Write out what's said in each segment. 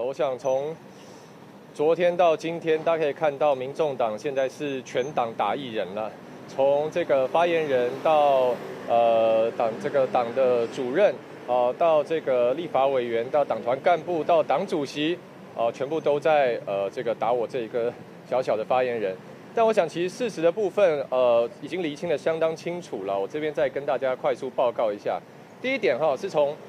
我想从昨天到今天，大家可以看到，民众党现在是全党打一人了。从这个发言人到党的主任，到这个立法委员，到党团干部，到党主席，全部都在这个打我这一个小小的发言人。但我想，其实事实的部分，已经厘清得相当清楚了。我这边再跟大家快速报告一下。第一点是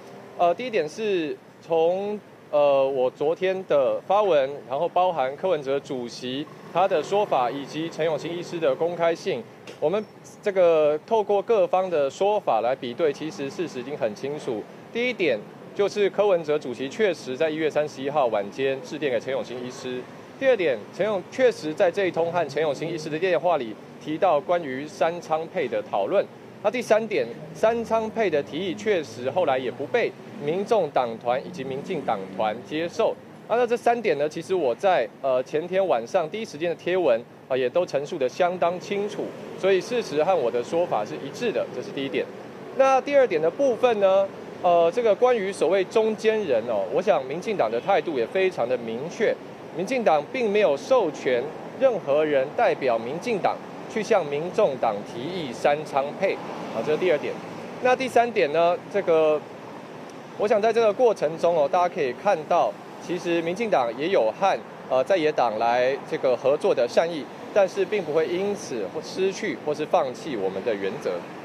从我昨天的发文，然后包含柯文哲主席他的说法，以及陈永新医师的公开信，我们这个透过各方的说法来比对，其实事实已经很清楚。第一点就是柯文哲主席确实在1月31号晚间致电给陈永新医师。第二点，确实在这一通和陈永新医师的电话里提到关于三仓配的讨论。那第三点，三仓配的提议确实后来也不被民众党团以及民进党团接受。那这3点呢，其实我在前天晚上第一时间的贴文也都陈述得相当清楚，所以事实和我的说法是一致的，这是第一点。那第二点的部分呢，这个关于所谓中间人我想民进党的态度也非常的明确，民进党并没有授权任何人代表民进党去向民众党提议三仓配，这是第二点。那第三点呢，我想在这个过程中大家可以看到，其实民进党也有和在野党来这个合作的善意，但是并不会因此或失去或是放弃我们的原则。